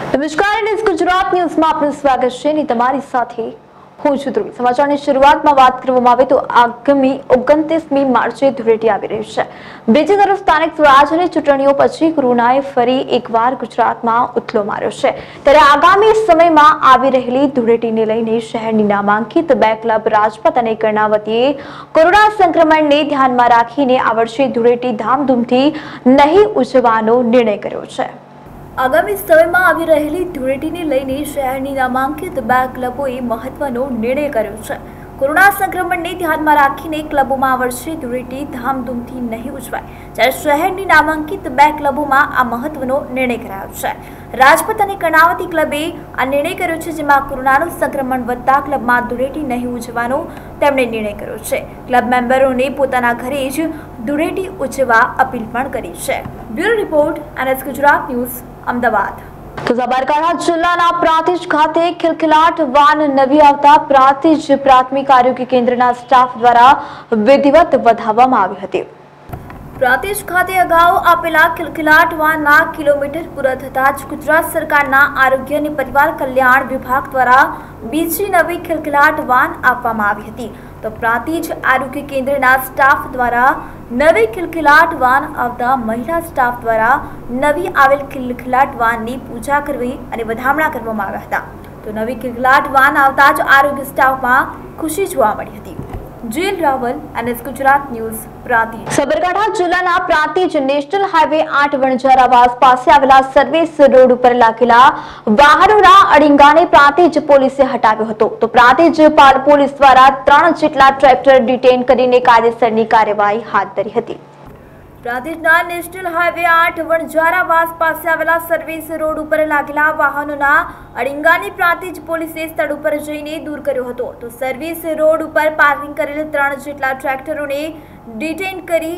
નમસ્કાર ન્યૂઝ ગુજરાત ન્યૂઝમાં આપનું સ્વાગત છે અને તમારી સાથે હું છું ધ્રુવી। સમાચારની શરૂઆતમાં વાત કરવામાં આવે તો આગામી 29મી માર્ચે ધૂળેટી આવી રહી છે। બીજી તરફ સ્થાનિક સ્વરાજ્યની ચૂંટણીઓ પછી કોરોનાએ ફરી એકવાર ગુજરાતમાં ઉથલો માર્યો છે। ત્યારે આગામી સમયમાં આવી રહેલી ધૂળેટીને લઈને શહેરની નામાંકિત બે ક્લબ રાજપથ અને કર્ણાવતીએ કોરોના સંક્રમણને ધ્યાનમાં રાખીને આ વર્ષે ધૂળેટી ધામધૂમથી નહીં ઉજવવાનો નિર્ણય કર્યો છે। આગામી સમયમાં આવી રહેલી ધૂળેટીને લઈને શહેરની નામાંકિત બે ક્લબોએ મહત્વનો નિર્ણય કર્યો છે। કોરોના સંક્રમણને ધ્યાનમાં રાખીને ક્લબોમાં આ વર્ષે ધૂળેટી ધામધૂમથી નહીં ઉજવાય, જ્યારે શહેરની નામાંકિત બે ક્લબોમાં આ મહત્વનો નિર્ણય કરાયો છે। રાજપથ અને કર્ણાવતી ક્લબે આ નિર્ણય કર્યો છે, જેમાં કોરોનાનું સંક્રમણ વધતા ક્લબમાં ધૂળેટી નહીં ઉજવવાનો તેમણે નિર્ણય કર્યો છે। ક્લબ મેમ્બરોને પોતાના ઘરે જ ધૂળેટી ઉજવવા અપીલ પણ કરી છે। Bureau report NS Gujarat news Ahmedabad. તો સાબરકાંઠા જિલ્લાના પ્રાંતિજ ખાતે ખિલખિલાટ વાન નવી આવતા પ્રાંતિજ પ્રાથમિક આરોગ્ય કેન્દ્રના સ્ટાફ દ્વારા વિધિવત વધાવવામાં આવી હતી। પ્રાંતિજ ખાતે અગાઉ આપેલા ખિલખિલાટ વાનના કિલોમીટર પૂરા થતાં જ ગુજરાત સરકારના આરોગ્ય અને પરિવાર કલ્યાણ વિભાગ દ્વારા બીજી નવી ખિલખિલાટ વાન આપવામાં આવી હતી। તો પ્રાંતિજ આરોગ્ય કેન્દ્રના સ્ટાફ દ્વારા નવી ખિલખિલાટ વાન આવતા મહિલા સ્ટાફ દ્વારા નવી આવેલ ખિલખિલાટ વાનની પૂજા કરવી અને વધામણા કરવામાં આવ્યા હતા। તો નવી ખિલખિલાટ વાન આવતા જ આરોગ્ય સ્ટાફમાં ખુશી જોવા મળી હતી। Jeel Raval, NS Gujarat news, Prantij. સાબરકાંઠા જિલ્લાના પ્રાંતિજ નેશનલ હાઈવે 8 વણઝાર આવાસ પાસે આવેલા સર્વિસ રોડ ઉપર લાગેલા વાહનોના અડિંગાને પ્રાંતિજ પોલીસે હટાવ્યો હતો। તો પ્રાંતિજ પોલીસ દ્વારા 3 જેટલા ટ્રેક્ટર ડિટેન કરીને કાયદેસરની કાર્યવાહી હાથ ધરી હતી। પ્રાંતિજના નેશનલ હાઈવે 8 વણઝાર આવાસ પાસે આવેલા સર્વિસ રોડ ઉપર લાગેલા વાહનોના અડિંગાને પ્રાંતિજ પોલીસે સ્થળ ઉપર જઈને દૂર કર્યો હતો। તો સર્વિસ રોડ ઉપર પાર્કિંગ કરેલ 3 જેટલા ટ્રેક્ટરોને ડિટેન કરી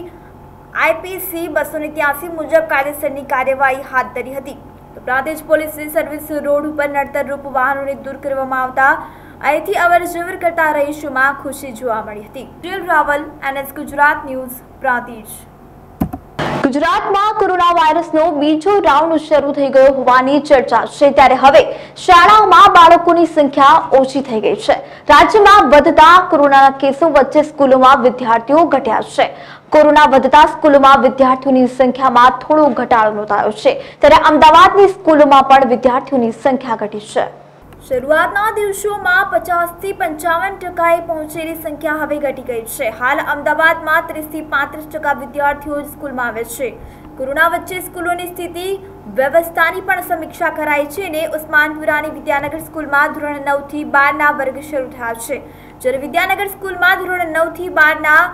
IPC 283 મુજબ કાયદેસરની કાર્યવાહી હાથ ધરી હતી। તો પ્રાંતિજ પોલીસે સર્વિસ રોડ ઉપર નડતરરૂપ વાહનોને દૂર કરવામાં આવતા અહીંથી અવરજવર કરતા રહીશોમાં ખુશી જોવા મળી હતી। Jeel Raval, NS Gujarat news, Prantij. ગુજરાતમાં કોરોના વાયરસનો બીજો રાઉન્ડ શરૂ થઈ ગયો હોવાની ચર્ચા છે, ત્યારે હવે શાળાઓમાં બાળકોની સંખ્યા ઓછી થઈ ગઈ છે। રાજ્યમાં વધતા કોરોનાના કેસો વચ્ચે સ્કૂલોમાં વિદ્યાર્થીઓ ઘટ્યા છે। કોરોના વધતા સ્કૂલોમાં વિદ્યાર્થીઓની સંખ્યામાં થોડો ઘટાડો નોંધાયો છે, ત્યારે અમદાવાદની સ્કૂલોમાં પણ વિદ્યાર્થીઓની સંખ્યા ઘટી છે। શરૂઆતના દિવસોમાં 50 થી 55% પહોંચેલી સંખ્યા હવે ઘટી ગઈ છે। હાલ અમદાવાદમાં 30 થી 35% વિદ્યાર્થીઓ સ્કૂલમાં આવે છે। કોરોના વચ્ચે સ્કૂલોની સ્થિતિ વ્યવસ્થાની પણ સમીક્ષા કરાઈ છે અને ઉસ્માનપુરાની વિદ્યાનગર સ્કૂલમાં ધોરણ 9 થી 12 ના વર્ગ શરૂ થયા છે, જ્યારે વિદ્યાનગર સ્કૂલમાં ધોરણ 9 થી 12 ના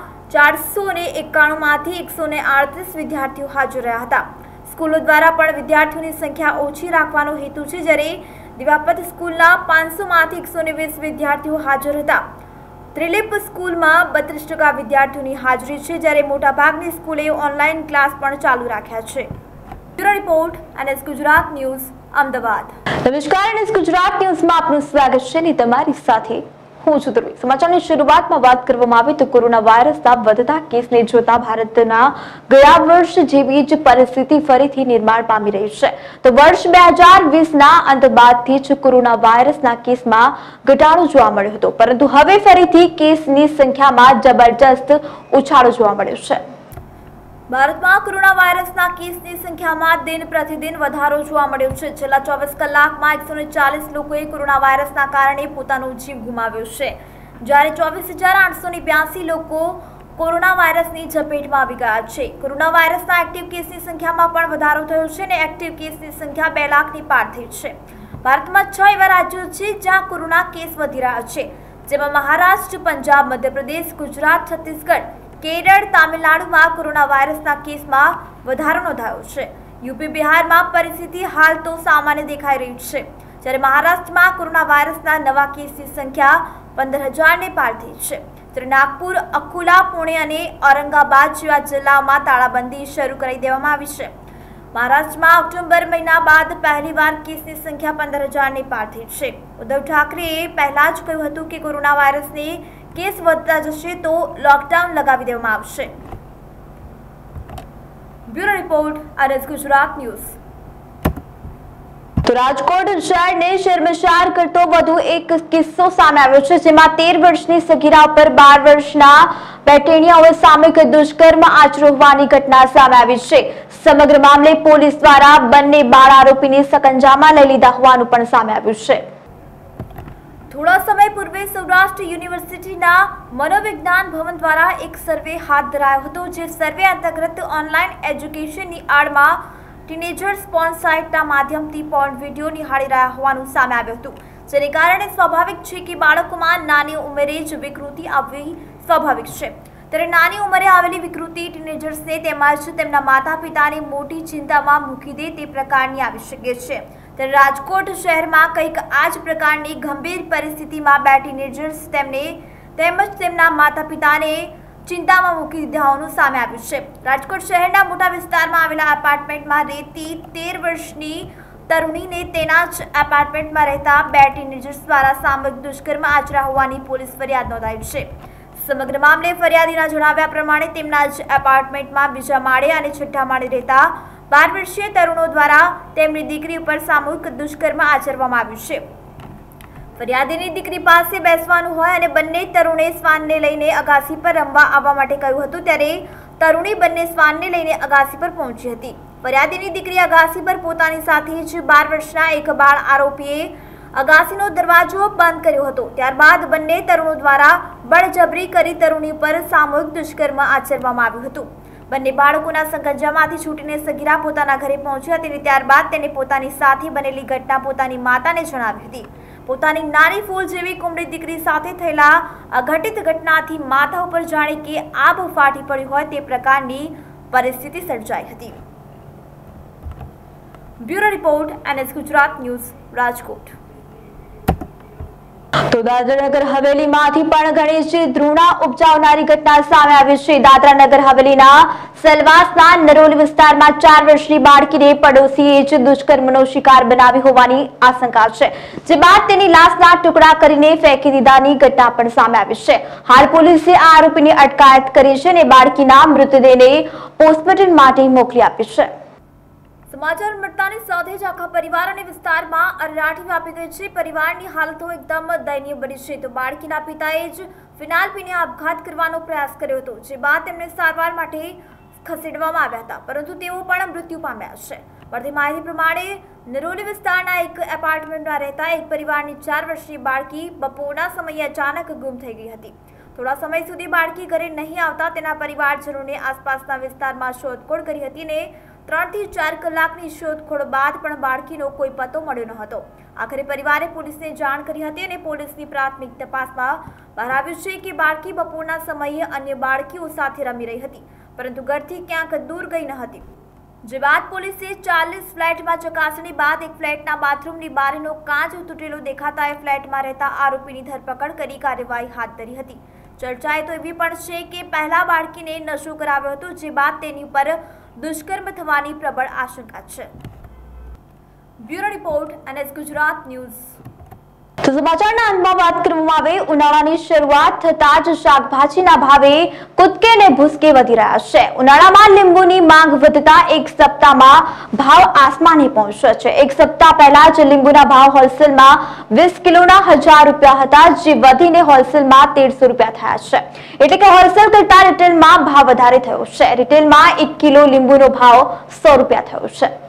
491 માંથી 138 વિદ્યાર્થીઓ હાજર રહ્યા હતા। સ્કૂલો દ્વારા પણ વિદ્યાર્થીઓની સંખ્યા ઓછી રાખવાનો હેતુ છે, જ્યારે દિવાપત સ્કૂલના 500 માંથી 120 વિદ્યાર્થીઓ હાજર હતા। ત્રિલીપ સ્કૂલમાં 32% વિદ્યાર્થીઓની હાજરી છે, જ્યારે મોટાભાગની સ્કૂલે ઓનલાઈન ક્લાસ પણ ચાલુ રાખ્યા છે। Bureau report, NS Gujarat news, Ahmedabad. નમસ્કાર, NS ગુજરાત ન્યૂઝમાં આપનું સ્વાગત છે અને તમારી સાથે હું છું ધ્રુવી। સમાચારની શરૂઆતમાં વાત કરવામાં આવે તો કોરોના વાયરસના વધતા કેસને જોતા ભારતના ગયા વર્ષ જેવી જ પરિસ્થિતિ ફરીથી નિર્માણ પામી રહી છે। તો વર્ષ 2020ના અંત બાદથી જ કોરોના વાયરસના કેસમાં ઘટાડો જોવા મળ્યો હતો, પરંતુ હવે ફરીથી કેસની સંખ્યામાં જબરજસ્ત ઉછાળો જોવા મળ્યો છે। ભારતમાં કોરોના વાયરસના કેસની સંખ્યામાં દિન પ્રતિદિન વધારો જોવા મળ્યો છે। છેલ્લા 24 કલાકમાં 140 લોકોએ કોરોના વાયરસના કારણે પોતાનો જીવ ગુમાવ્યો છે, જ્યારે 24,882 લોકો કોરોના વાયરસની ઝપેટમાં આવી ગયા છે। કોરોના વાયરસના એક્ટિવ કેસની સંખ્યામાં પણ વધારો થયો છે અને એક્ટિવ કેસની સંખ્યા 2 લાખની પાર થઈ છે। ભારતમાં 6 એવા રાજ્યો છે જ્યાં કોરોના કેસ વધી રહ્યા છે, જેમાં મહારાષ્ટ્ર, પંજાબ, મધ્યપ્રદેશ, ગુજરાત, છત્તીસગઢ, કેરળ, તામિલનાડુમાં કોરોના વાયરસના કેસમાં વધારો નોંધાયો છે। યુપી, બિહારમાં પરિસ્થિતિ હાલ તો સામાન્ય દેખાઈ રહી છે, જ્યારે મહારાષ્ટ્રમાં કોરોના વાયરસના નવા કેસની સંખ્યા 15,000ને પાર થઈ છે। ત્યારે નાગપુર, અકોલા, પુણે અને ઔરંગાબાદ જેવા જિલ્લાઓમાં તાળાબંધી શરૂ કરી દેવામાં આવી છે। મહારાષ્ટ્રમાં ઓક્ટોબર મહિના બાદ પહેલીવાર કેસની સંખ્યા 15,000ને પાર થઈ છે। ઉદ્ધવ ઠાકરેએ પહેલા જ કહ્યું હતું કે કોરોના વાયરસને કેસ વધતા જશે તો લોકડાઉન લગાવી દેવામાં આવશે। Bureau report, NS Gujarat news. તો રાજકોટ શહેરને શર્મસાર કરતો વધુ એક કિસ્સો સામે આવ્યો છે, જેમાં 13 વર્ષની સગીરા ઉપર 12 વર્ષના બેટેણીયાઓએ સામૂહિક દુષ્કર્મ આચર્યું હોવાની ઘટના સામે આવી છે। સમગ્ર મામલે પોલીસ દ્વારા બંને બાળ આરોપીને સકંજામાં લઈ લીધા હોવાનું પણ સામે આવ્યું છે। થોડા સમય પૂર્વે સૌરાષ્ટ્ર યુનિવર્સિટીના મનોવિજ્ઞાન ભવન દ્વારા એક સર્વે હાથ ધરાયો હતો, જે સર્વે અંતર્ગત ઓનલાઈન એજ્યુકેશનની આડમાં ટીનેજર્સ પોર્ન સાઇટના માધ્યમથી પોર્ન વિડીયો નિહાળી રહ્યા હોવાનું સામે આવ્યું હતું, જેને કારણે સ્વાભાવિક છે કે બાળકોમાં નાની ઉંમરે જ વિકૃતિ આવવી સ્વાભાવિક છે। ત્યારે નાની ઉંમરે આવેલી વિકૃતિ ટીનેજર્સને તેમજ તેમના માતા પિતાને મોટી ચિંતામાં મૂકી દે તે પ્રકારની આવી શકે છે। ત્યારે રાજકોટ શહેરમાં કંઈક આ જ પ્રકારની ગંભીર પરિસ્થિતિમાં બે ટીનેજર્સ તેમજ તેમના માતા પિતાને ચિંતામાં મૂકી દીધા હોવાનું સામે આવ્યું છે। રાજકોટ શહેરના મોટા વિસ્તારમાં આવેલા એપાર્ટમેન્ટમાં રહેતી 13 વર્ષની તરુણીને તેના જ એપાર્ટમેન્ટમાં રહેતા બે ટીનેજર્સ દ્વારા સામૂહિક દુષ્કર્મ આચર્યા હોવાની પોલીસ ફરિયાદ નોંધાઈ છે। સમગ્ર મામલે ફરિયાદીના જણાવ્યા પ્રમાણે તેમના જ એપાર્ટમેન્ટમાં બીજા માળે અને છઠ્ઠા માળે રહેતા 12 વર્ષીય તરુણો દ્વારા તેમની દીકરી ઉપર સામૂહિક દુષ્કર્મ આચરવામાં આવ્યું છે। ફરિયાદીની દીકરી પાસે બેસવાનું હોય અને બંને તરુણે શ્વાનને લઈને અગાસી પર રમવા આવવા માટે કહ્યું હતું, ત્યારે તરુણી બંને શ્વાનને લઈને અગાસી પર પહોંચી હતી। ફરિયાદીની દીકરી અગાસી પર પોતાની સાથે જ 12 વર્ષના એક બાળ આરોપીએ અગાસીનો દરવાજો બંધ કર્યો હતો। ત્યારબાદ બંને તરુણો દ્વારા બળજબરી કરી તરુણી પર સામૂહિક દુષ્કર્મ આચરવામાં આવ્યું હતું। બંને બાળકોના સકંજામાંથી છૂટીને સગીરા પોતાના ઘરે પહોંચી હતી અને ત્યારબાદ તેને પોતાની સાથે બનેલી ઘટના પોતાની માતાને જણાવી હતી। પોતાની નાની ફૂલ જેવી કુમળી દીકરી સાથે થયેલા અઘટિત ઘટનાથી માથા ઉપર જાણે કે આભ ફાટી પડ્યું હોય તે પ્રકારની પરિસ્થિતિ સર્જાઈ હતી। Bureau report NS Gujarat news, Rajkot. તો દાદરાનગર હવેલીમાંથી પણ ગણેશજી ધ્રુણા ઉપજાવનારી ઘટના સામે આવી છે। દાદરાનગર હવેલીના સેલવાસના નરોલી વિસ્તારમાં 4 વર્ષની બાળકીને પડોશીએ જ દુષ્કર્મનો શિકાર બનાવી હોવાની આશંકા છે, જે બાદ તેની લાશના ટુકડા કરીને ફેંકી દીધાની ઘટના પણ સામે આવી છે। હાલ પોલીસે આ આરોપીની અટકાયત કરી છે અને બાળકીના મૃતદેહને પોસ્ટમોર્ટમ માટે મોકલી આપી છે। સમાચાર મળતાની સાથે જ આખા પરિવાર અને વિસ્તારમાં અરેરાટી વ્યાપી ગઈ છે। પરિવારની હાલતો એકદમ દયનીય બની છે। તો બાળકીના પિતાએ જ ફિનાઇલ પીને આપઘાત કરવાનો પ્રયાસ કર્યો હતો, જે બાદ તેમને સારવાર માટે ખસેડવામાં આવ્યા હતા, પરંતુ તેઓ પણ મૃત્યુ પામ્યા છે। મળતી માહિતી પ્રમાણે નરોલી વિસ્તારના એક એપાર્ટમેન્ટમાં રહેતા એક પરિવારની 4 વર્ષની બાળકી બપોરના સમયે અચાનક ગુમ થઈ ગઈ હતી। થોડા સમય સુધી બાળકી ઘરે નહીં આવતા તેના પરિવારજનોને આસપાસના વિસ્તારમાં શોધખોળ કરી હતી અને 3 થી 4 કલાકની શોધખોળ બાદ પણ બાળકીનો કોઈ પત્તો મળ્યો ન હતો। આખરે પરિવારે પોલીસને જાણ કરી હતી અને પોલીસની પ્રાથમિક તપાસમાં બહાર આવ્યું છે કે બાળકી બપોરના સમયે અન્ય બાળકીઓ સાથે રમી રહી હતી, પરંતુ ઘરથી ક્યાંક દૂર ગઈ ન હતી। જે બાદ પોલીસે 40 ફ્લેટમાં ચકાસણી બાદ એક ફ્લેટના બાથરૂમની બારીનો કાચ તૂટેલો દેખાતા એ ફ્લેટમાં રહેતા આરોપીની ધરપકડ કરી કાર્યવાહી હાથ ધરી હતી। ચર્ચાએ તો એવી પણ છે કે પહેલા બાળકીને નશો કરાવ્યો હતો, જે બાદ તેની ઉપર દુષ્કર્મ થવાની પ્રબળ આશંકા છે। Bureau report NS Gujarat news. તો સમાચારના અંતમાં વાત કરવામાં આવે, ઉનાળાની શરૂઆત થતાં જ શાકભાજીના ભાવે કૂદકે ને ભૂસકે વધી રહ્યા છે। ઉનાળામાં લીંબુની માંગ વધતા એક સપ્તાહમાં ભાવ આસમાને પહોંચ્યો છે। એક સપ્તાહ પહેલા જ લીંબુના ભાવ હોલસેલમાં 20 કિલોના 1000 રૂપિયા હતા, જે વધીને હોલસેલમાં 1300 રૂપિયા થયા છે। એટલે કે હોલસેલ કરતા રિટેલમાં ભાવ વધારે થયો છે। રિટેલમાં 1 કિલો લીંબુનો ભાવ 100 રૂપિયા થયો છે।